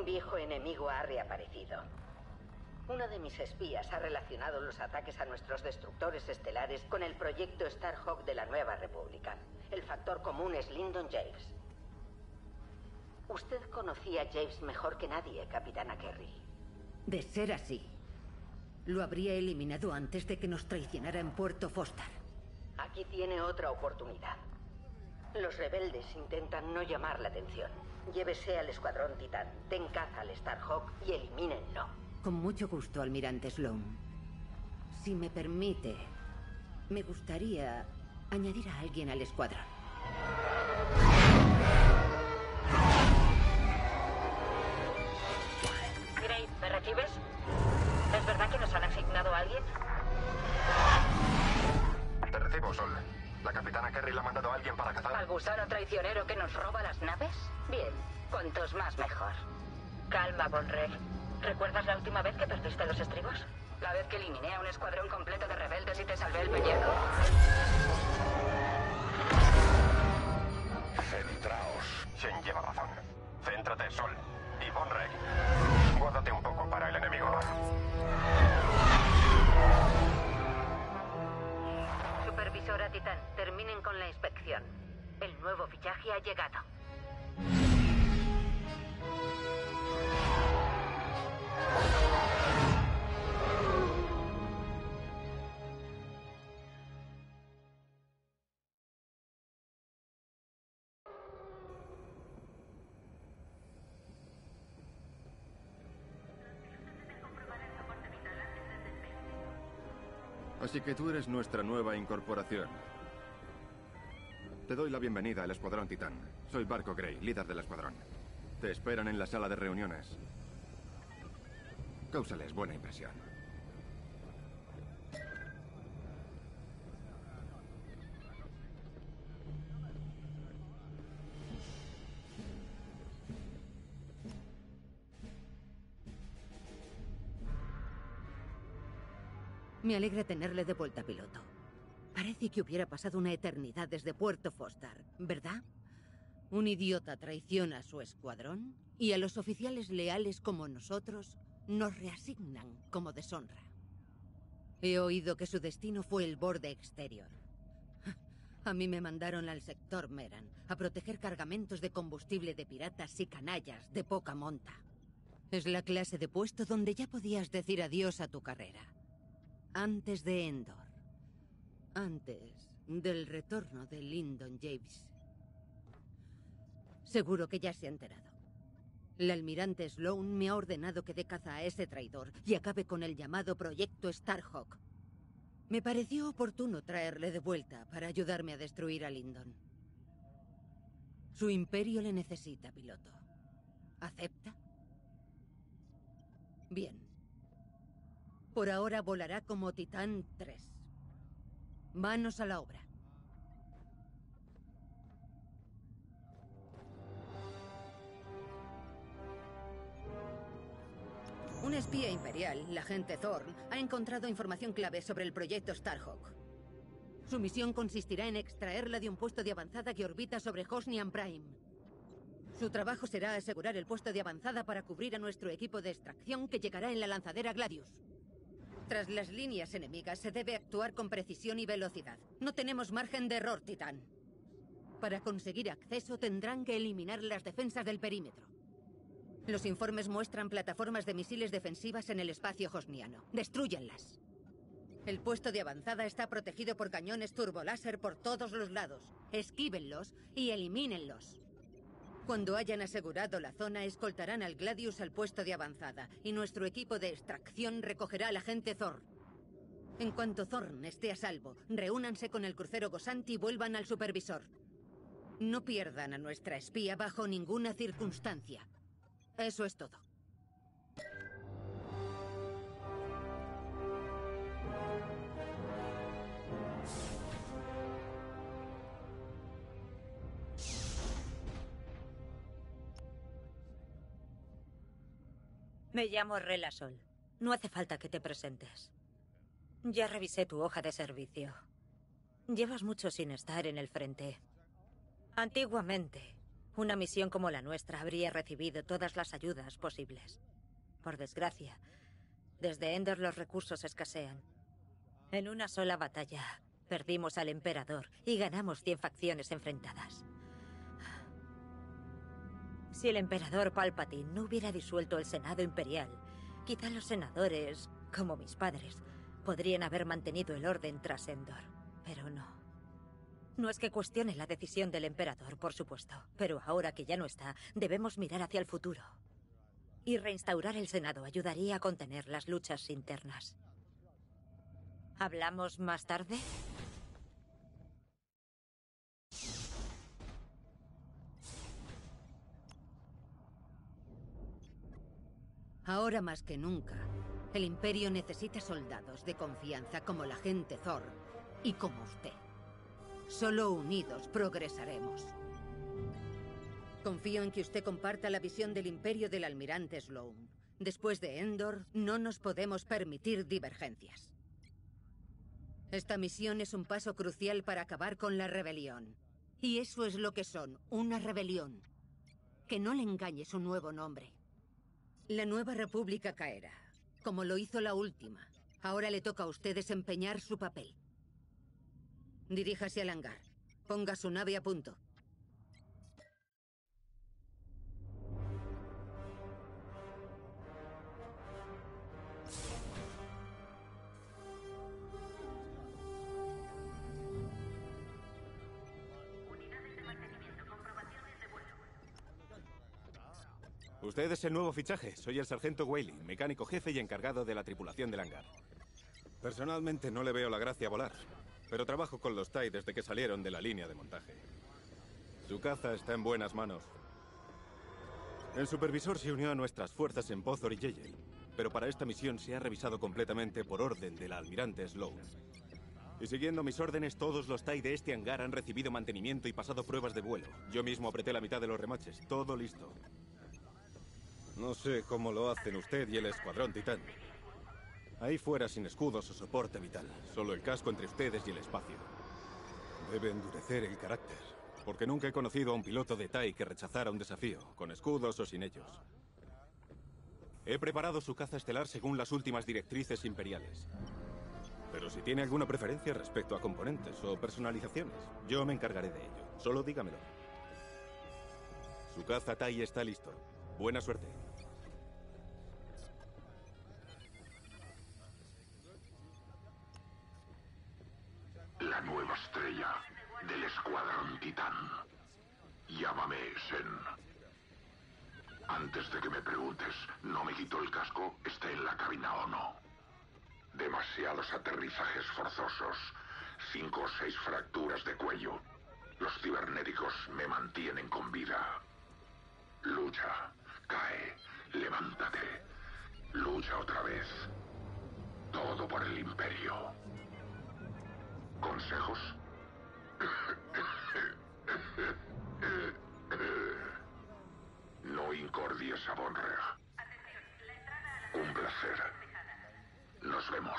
Un viejo enemigo ha reaparecido. Una de mis espías ha relacionado los ataques a nuestros destructores estelares con el proyecto Starhawk de la Nueva República. El factor común es Lyndon James. Usted conocía a James mejor que nadie, Capitana Kerry. De ser así, lo habría eliminado antes de que nos traicionara en Puerto Foster. Aquí tiene otra oportunidad. Los rebeldes intentan no llamar la atención. Llévese al Escuadrón Titán, den caza al Starhawk y elimínenlo. Con mucho gusto, Almirante Sloan. Si me permite, me gustaría añadir a alguien al escuadrón. Grace, ¿me recibes? ¿Es verdad que nos han asignado a alguien? Te recibo, Sol. La Capitana Kerry le ha mandado a alguien para cazar... ¿Al gusano traicionero que nos roba las naves? Bien, cuantos más mejor. Calma, Von Rey. ¿Recuerdas la última vez que perdiste los estribos? La vez que eliminé a un escuadrón completo de rebeldes y te salvé el pellejo. Centraos. Shen lleva razón. Céntrate, Sol. Y Von Rey, guárdate un poco para el enemigo. Supervisora Titán, terminen con la inspección. El nuevo fichaje ha llegado. Así que tú eres nuestra nueva incorporación. Te doy la bienvenida al Escuadrón Titán. Soy Barco Gray, líder del escuadrón. Te esperan en la sala de reuniones. Cáusales buena impresión. Me alegra tenerle de vuelta, piloto. Parece que hubiera pasado una eternidad desde Puerto Foster, ¿verdad? Un idiota traiciona a su escuadrón y a los oficiales leales como nosotros nos reasignan como deshonra. He oído que su destino fue el borde exterior. A mí me mandaron al sector Meran a proteger cargamentos de combustible de piratas y canallas de poca monta. Es la clase de puesto donde ya podías decir adiós a tu carrera. Antes de Endor. Antes del retorno de Lyndon James. Seguro que ya se ha enterado. El almirante Sloan me ha ordenado que dé caza a ese traidor y acabe con el llamado Proyecto Starhawk. Me pareció oportuno traerle de vuelta para ayudarme a destruir a Lyndon. Su imperio le necesita, piloto. ¿Acepta? Bien. Por ahora volará como Titán 3. Manos a la obra. Un espía imperial, la agente Thorn, ha encontrado información clave sobre el proyecto Starhawk. Su misión consistirá en extraerla de un puesto de avanzada que orbita sobre Hosnian Prime. Su trabajo será asegurar el puesto de avanzada para cubrir a nuestro equipo de extracción que llegará en la lanzadera Gladius. Tras las líneas enemigas se debe actuar con precisión y velocidad. No tenemos margen de error, Titán. Para conseguir acceso tendrán que eliminar las defensas del perímetro. Los informes muestran plataformas de misiles defensivas en el espacio hosniano. Destrúyanlas. El puesto de avanzada está protegido por cañones turboláser por todos los lados. Esquívenlos y elimínenlos. Cuando hayan asegurado la zona, escoltarán al Gladius al puesto de avanzada y nuestro equipo de extracción recogerá al agente Thorn. En cuanto Thorn esté a salvo, reúnanse con el crucero Gosanti y vuelvan al supervisor. No pierdan a nuestra espía bajo ninguna circunstancia. Eso es todo. Me llamo Rela Sol. No hace falta que te presentes. Ya revisé tu hoja de servicio. Llevas mucho sin estar en el frente. Antiguamente, Una misión como la nuestra habría recibido todas las ayudas posibles. Por desgracia, desde Endor los recursos escasean. En una sola batalla, perdimos al Emperador y ganamos 100 facciones enfrentadas. Si el Emperador Palpatine no hubiera disuelto el Senado Imperial, quizá los senadores, como mis padres, podrían haber mantenido el orden tras Endor. Pero no. No es que cuestione la decisión del Emperador, por supuesto, pero ahora que ya no está, debemos mirar hacia el futuro. Y reinstaurar el Senado ayudaría a contener las luchas internas. ¿Hablamos más tarde? Ahora más que nunca, el Imperio necesita soldados de confianza como la agente Thorn y como usted. Solo unidos progresaremos. Confío en que usted comparta la visión del Imperio del Almirante Sloane. Después de Endor, no nos podemos permitir divergencias. Esta misión es un paso crucial para acabar con la rebelión. Y eso es lo que son, una rebelión. Que no le engañe su nuevo nombre. La nueva república caerá, como lo hizo la última. Ahora le toca a usted desempeñar su papel. Diríjase al hangar. Ponga su nave a punto. Usted es el nuevo fichaje. Soy el sargento Whaley, mecánico jefe y encargado de la tripulación del hangar. Personalmente no le veo la gracia a volar, pero trabajo con los TIE desde que salieron de la línea de montaje. Su caza está en buenas manos. El supervisor se unió a nuestras fuerzas en Pozor y Yeye, pero para esta misión se ha revisado completamente por orden del almirante Sloane. Y siguiendo mis órdenes, todos los TIE de este hangar han recibido mantenimiento y pasado pruebas de vuelo. Yo mismo apreté la mitad de los remaches. Todo listo. No sé cómo lo hacen usted y el Escuadrón Titán. Ahí fuera sin escudos o soporte vital. Solo el casco entre ustedes y el espacio. Debe endurecer el carácter. Porque nunca he conocido a un piloto de TIE que rechazara un desafío, con escudos o sin ellos. He preparado su caza estelar según las últimas directrices imperiales. Pero si tiene alguna preferencia respecto a componentes o personalizaciones, yo me encargaré de ello. Solo dígamelo. Su caza TIE está listo. Buena suerte. La nueva estrella del Escuadrón Titán. Llámame Sen. Antes de que me preguntes, ¿no me quito el casco, esté en la cabina o no? Demasiados aterrizajes forzosos. 5 o 6 fracturas de cuello. Los cibernéticos me mantienen con vida. Lucha. Cae. Levántate. Lucha otra vez. Todo por el Imperio. ¿Consejos? No incordies a Vonreg. Un placer. Nos vemos.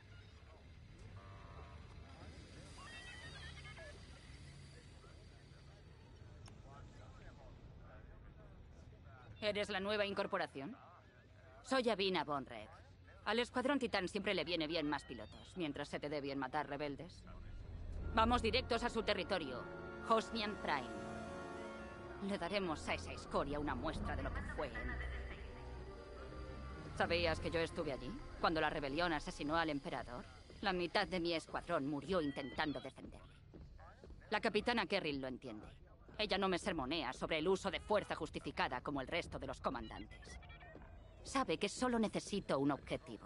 ¿Eres la nueva incorporación? Soy Avina Vonreg. Al Escuadrón Titán siempre le viene bien más pilotos, mientras se te dé bien matar rebeldes. Vamos directos a su territorio, Hosnian Prime. Le daremos a esa escoria una muestra de lo que fue Endor. ¿Sabías que yo estuve allí, cuando la rebelión asesinó al emperador? La mitad de mi escuadrón murió intentando defenderle. La capitana Kerrill lo entiende. Ella no me sermonea sobre el uso de fuerza justificada como el resto de los comandantes. Sabe que solo necesito un objetivo.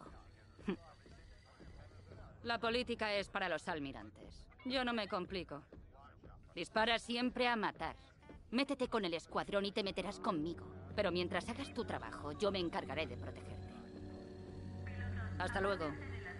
La política es para los almirantes. Yo no me complico. Dispara siempre a matar. Métete con el escuadrón y te meterás conmigo. Pero mientras hagas tu trabajo, yo me encargaré de protegerte. Hasta luego.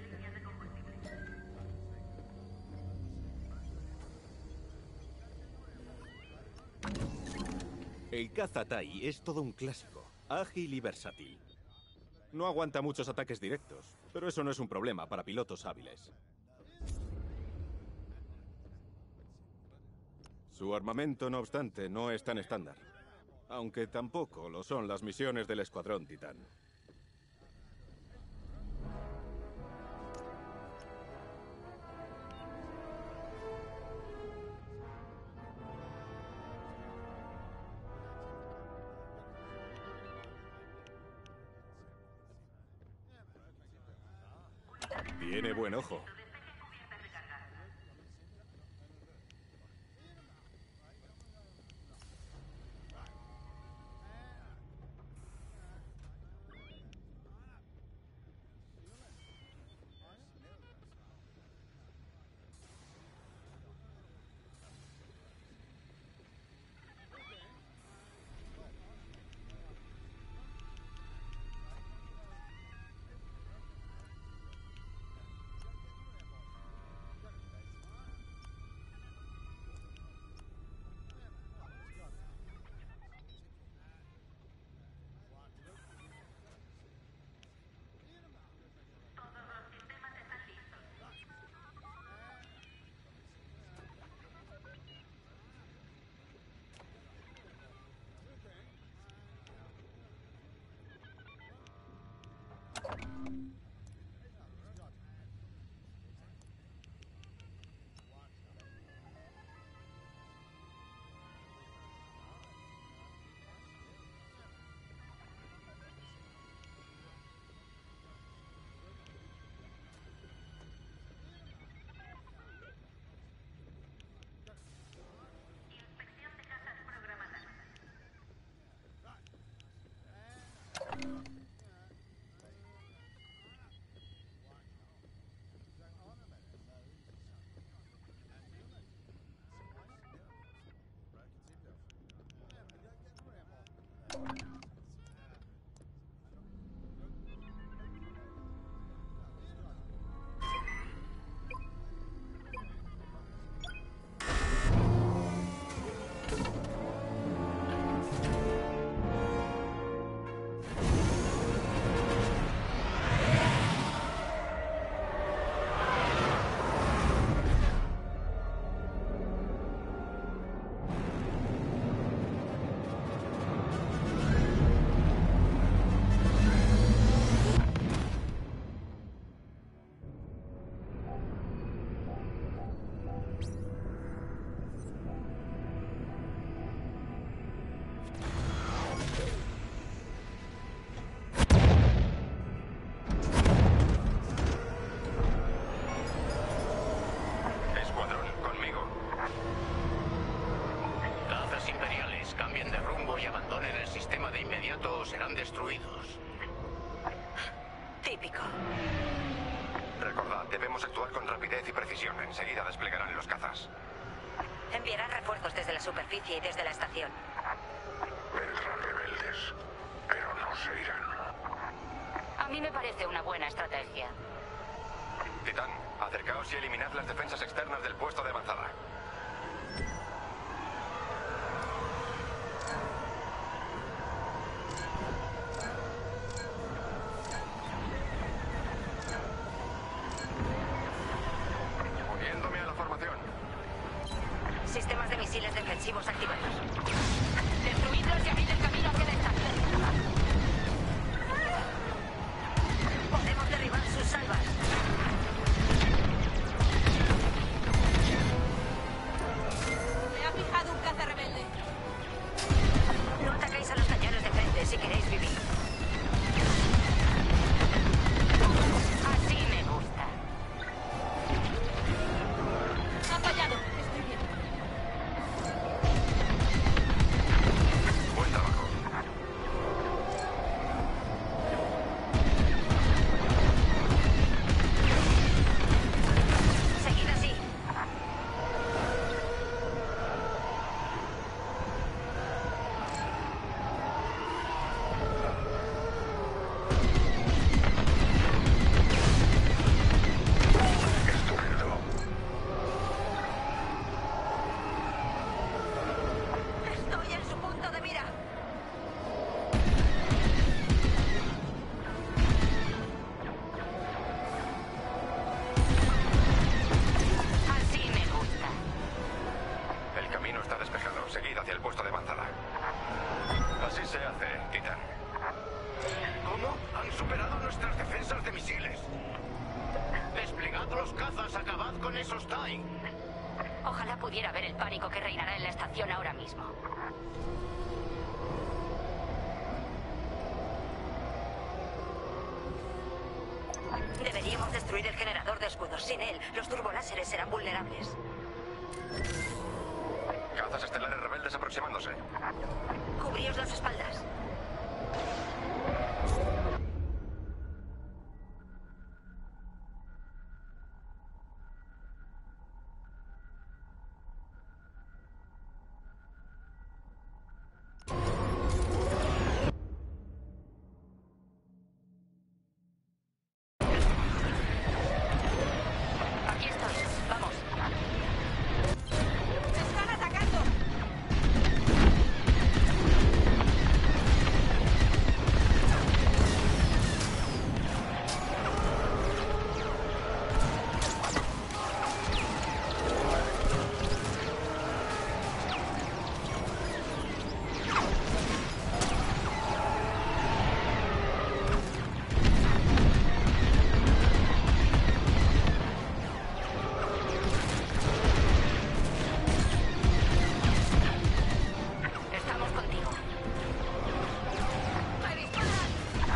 El caza TIE es todo un clásico, ágil y versátil. No aguanta muchos ataques directos, pero eso no es un problema para pilotos hábiles. Su armamento, no obstante, no es tan estándar. Aunque tampoco lo son las misiones del Escuadrón Titán. Tiene buen ojo. serán destruidos. Típico. Recordad, debemos actuar con rapidez y precisión. Enseguida desplegarán los cazas. Enviarán refuerzos desde la superficie y desde la estación. Vendrán rebeldes, pero no se irán. A mí me parece una buena estrategia. Titán, acercaos y eliminad las defensas externas del puesto de avanzada. Uniéndome a la formación. Sistemas de misiles defensivos activados. Destruidlos y abrid el camino hacia la estación. Podemos derribar sus salvas. Me ha fijado un caza rebelde. No atacáis a los cañones de frente si queréis vivir. Así me gusta. Ha fallado. Estoy bien. Buen trabajo. esos TIE. Ojalá pudiera ver el pánico que reinará en la estación ahora mismo. Deberíamos destruir el generador de escudos. Sin él, los turboláseres serán vulnerables. Cazas estelares rebeldes aproximándose. Cubríos las espaldas. Aquí estoy. Vamos. ¡Me están atacando! Estamos contigo. ¡Me disparan!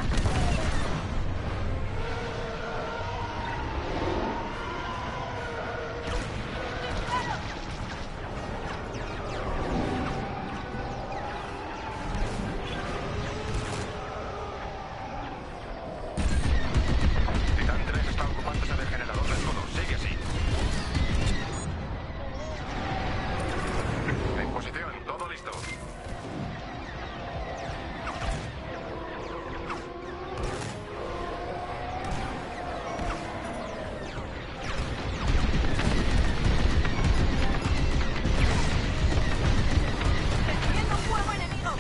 Titán 3 está ocupándose del generador de escudo. Sigue así. En posición, todo listo. ¡Recibiendo fuego enemigo!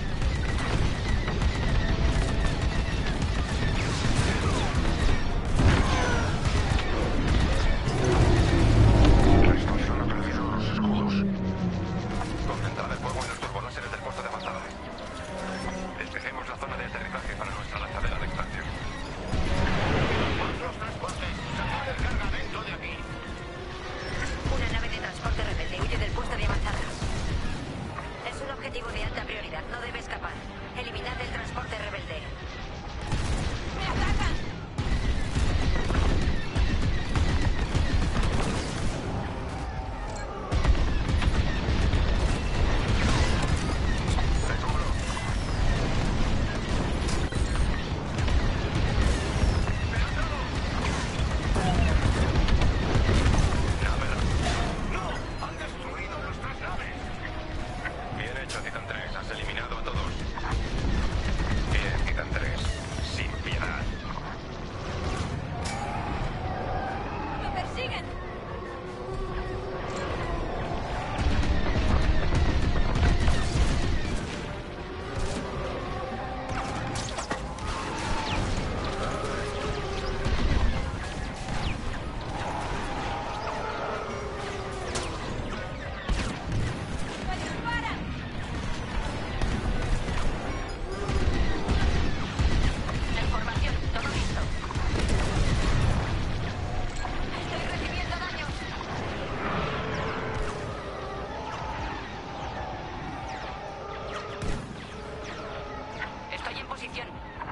Restricción ha perdido los escudos. Concentrad el fuego en los turboláseres del puesto de avanzada. Despejemos la zona de aterrizaje para nuestra lanzadera de extracción. Los transportes. Sacad el cargamento de aquí. Una nave de transporte rebelde huye del puesto de avanzada. Es un objetivo de alta prioridad. No debe escapar. Eliminad el transporte rebelde. ¡Me atacan! Te cubro. Naver. ¡No! ¡Han destruido nuestras naves! Bien hecho, Titan 3. Has eliminado a todos. Bien, Titan 3. Sin piedad. ¡Me persiguen! ¡Me disparan! En formación. Todo listo. ¡Estoy recibiendo daños! Estoy en posición.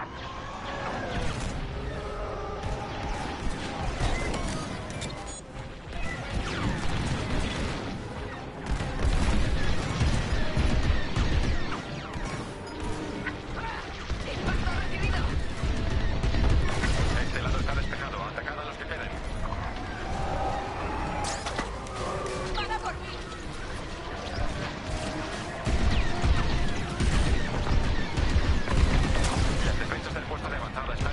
¡Impacto recibido! Este lado está despejado. Atacad a los que queden. ¡Van a por mí! Las defensas del puesto de avanzada están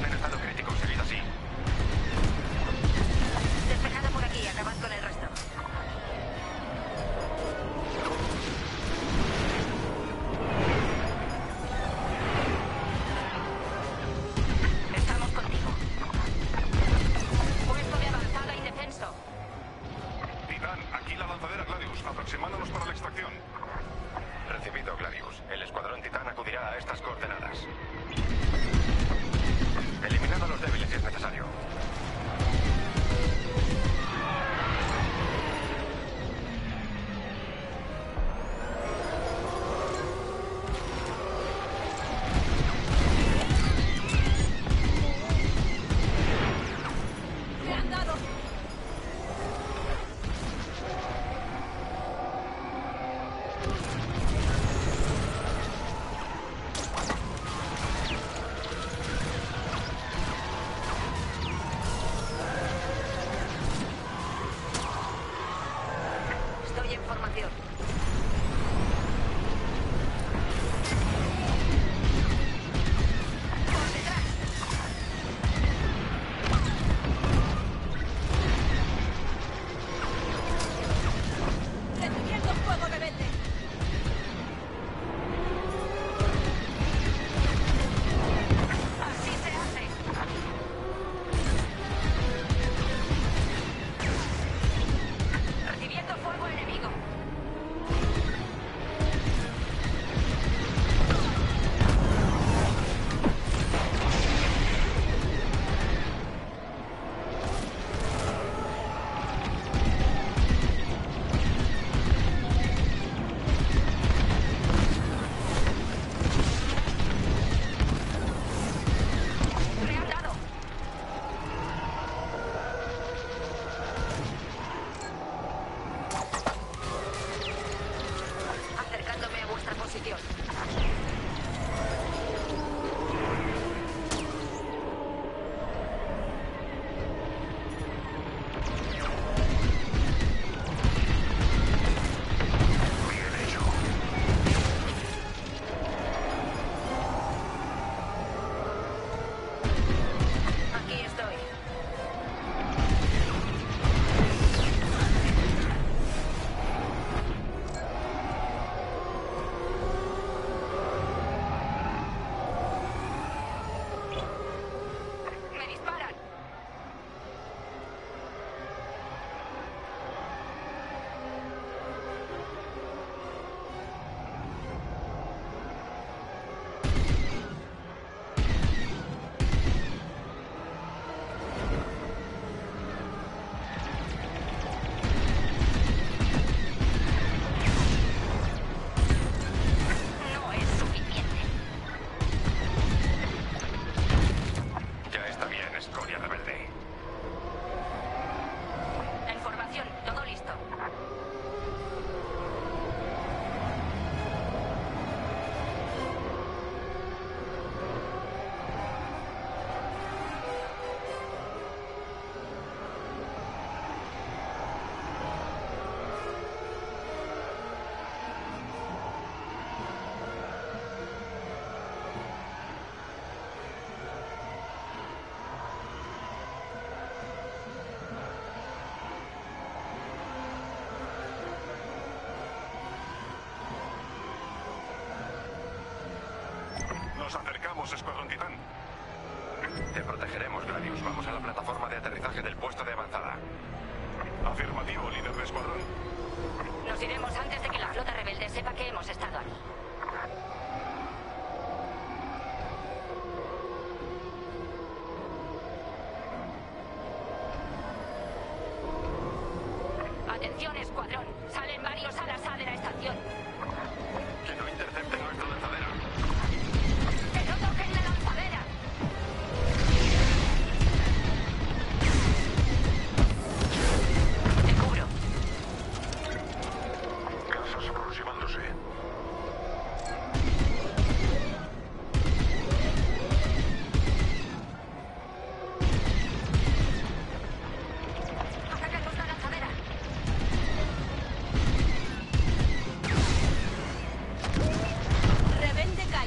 Titán. Te protegeremos, Gladius. Vamos a la plataforma de aterrizaje del puesto de avanzada. Afirmativo, líder de escuadrón. Nos iremos antes de que la flota rebelde sepa que hemos estado aquí. Atención, escuadrón. Salen varios alas A de la estación. Que no intercepten nuestra lanzadera. ¡Que no toquen la lanzadera! Te cubro. Cazas aproximándose. Atacamos la lanzadera. Rebelde cae.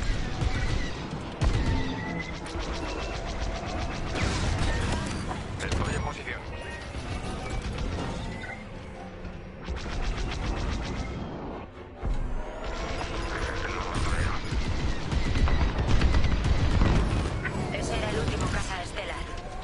Estoy en posición. Ese era el último caza estelar.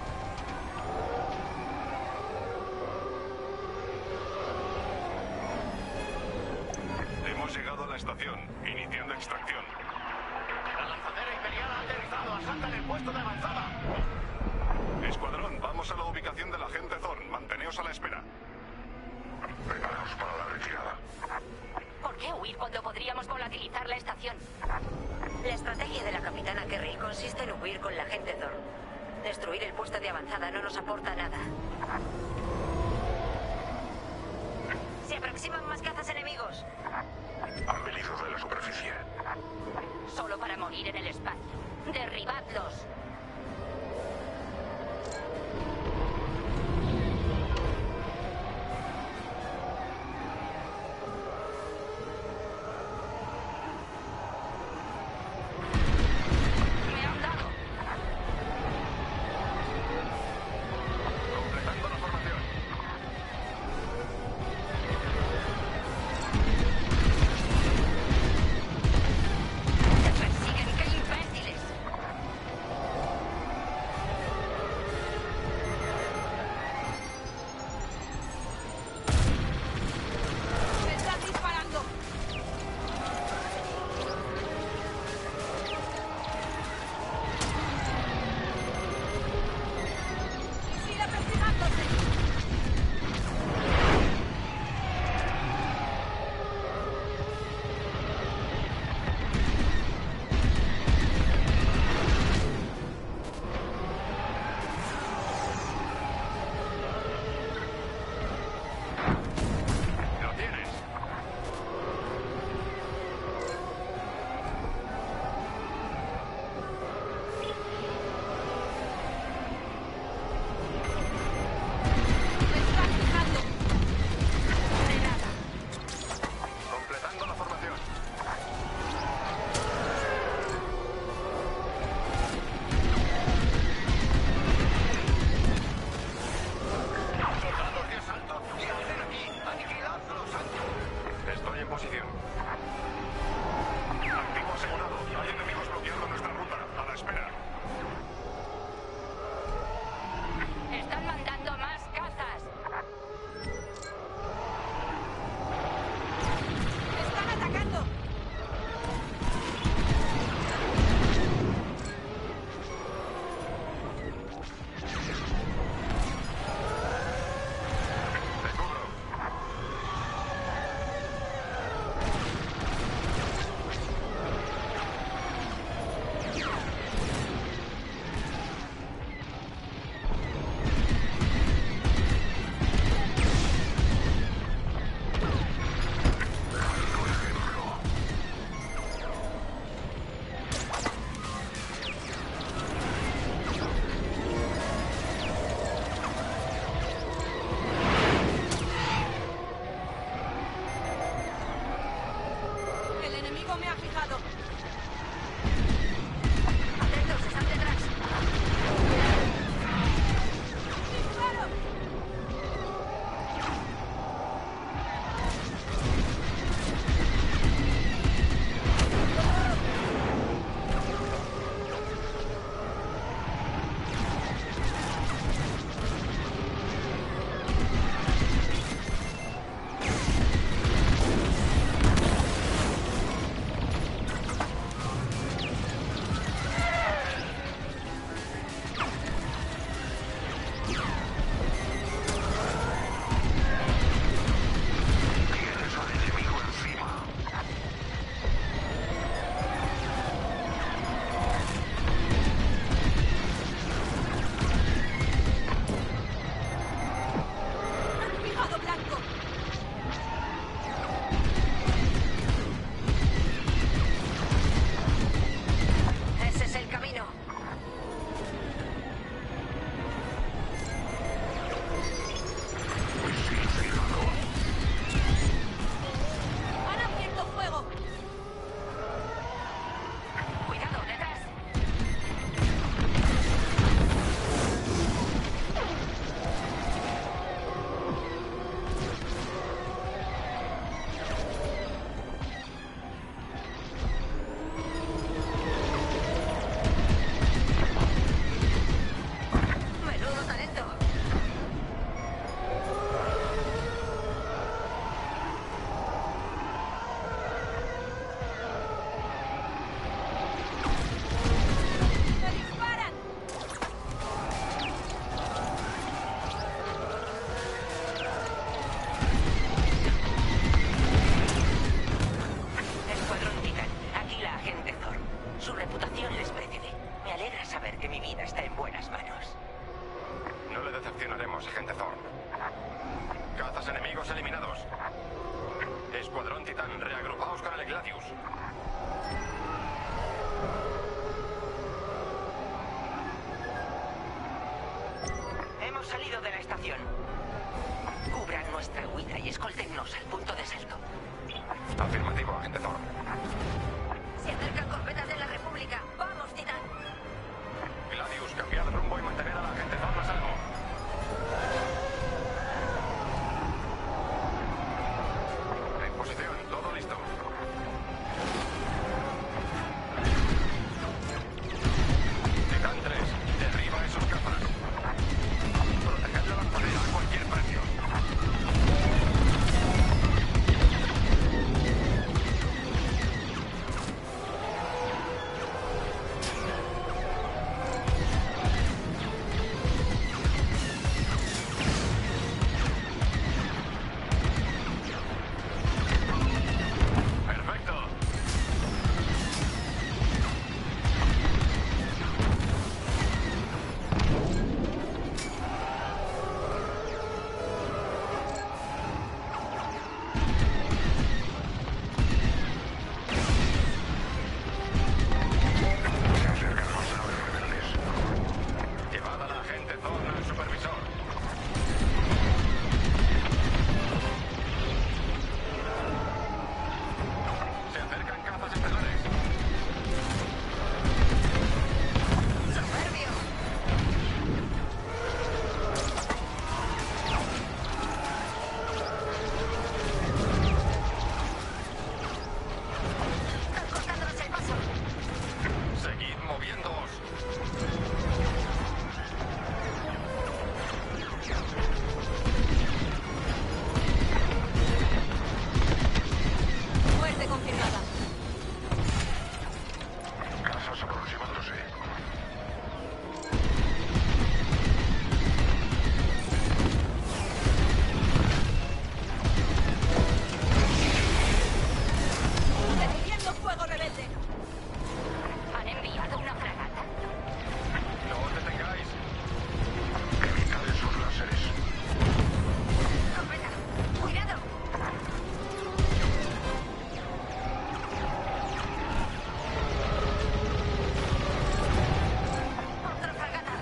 Hemos llegado a la estación, iniciando extracción. La lanzadera imperial ha aterrizado. Asaltan el puesto de avanzada. Escuadrón, vamos a la ubicación del agente Thorn. Manteneos a la espera. Preparaos para la retirada. ¿Por qué huir cuando podríamos volatilizar la estación? La estrategia de la capitana Kerry consiste en huir con la gente Thorn. Destruir el puesto de avanzada no nos aporta nada. Se aproximan más cazas enemigos. Han venido de la superficie. Solo para morir en el espacio. ¡Derribadlos! ¡Me han dado! Completando la formación. ¡Se persiguen! ¡Qué invento! que mi vida está en buenas manos. No le decepcionaremos, agente Thorn. Cazas enemigos eliminados. Escuadrón Titán, reagrupaos con el Gladius. Hemos salido de la estación. Cubran nuestra huida y escoltennos al punto de salto. Afirmativo, agente Thorn. Se acercan corbetas de la República. ¡Vamos, Titán! Gladius, cambiad rumbo y mantener a la agente Thorn a salvo. En posición, todo listo. Titán 3, derriba esos cazas. Proteged la lanzadera a cualquier precio. Perfecto. Se acercan más naves rebeldes. Llevad a la agente Thorn al supervisor. Se acercan cazas estelares. ¡Soberbio! ¡Están cortándonos el paso! Seguid moviéndoos. Muerte confirmada. Cazas aproximándose. Recibiendo fuego rebelde. ¿Han enviado una fragata? No os detengáis. Evitad esos láseres. ¡Corbeta! ¡Cuidado! ¡Otra fragata!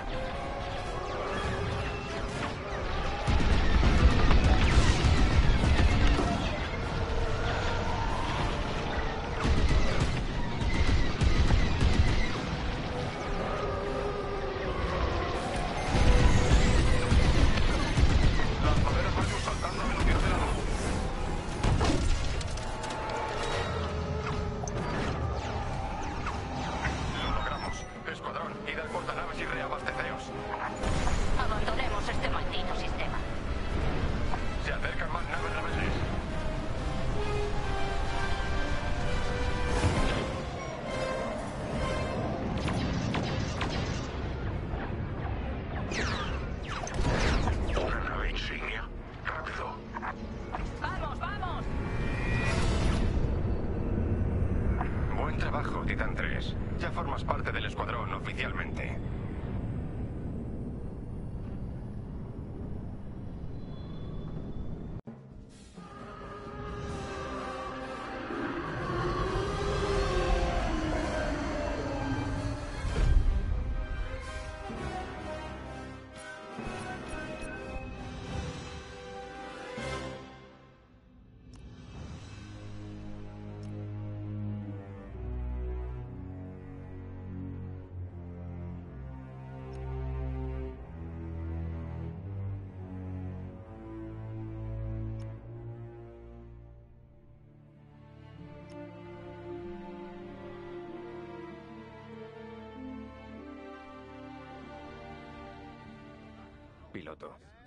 Lanzaderas Argus saltando a velocidad de la luz. Lo logramos. Escuadrón, id al portanaves y reabasteceos. Abandonemos este maldito sistema. Se acercan más naves rebeldes. Una nave insignia. Rápido. ¡Vamos, vamos! Buen trabajo, Titán 3. Ya formas parte del escuadrón oficialmente. Piloto.